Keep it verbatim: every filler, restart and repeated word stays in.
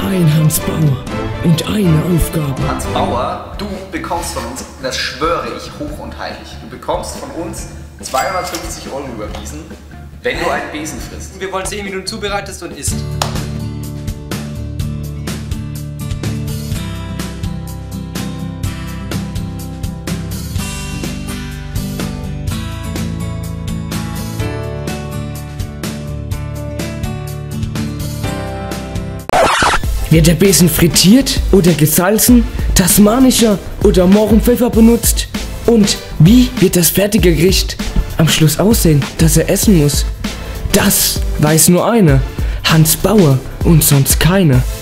ein Hans Bauer und eine Aufgabe. Hans Bauer, du bekommst von uns, das schwöre ich hoch und heilig, du bekommst von uns zweihundertfünfzig Euro überwiesen, wenn du einen Besen frisst. Wir wollen sehen, wie du ihn zubereitest und isst. Wird der Besen frittiert oder gesalzen, tasmanischer oder Mohrenpfeffer benutzt? Und wie wird das fertige Gericht am Schluss aussehen, das er essen muss? Das weiß nur einer, Hans Bauer und sonst keine.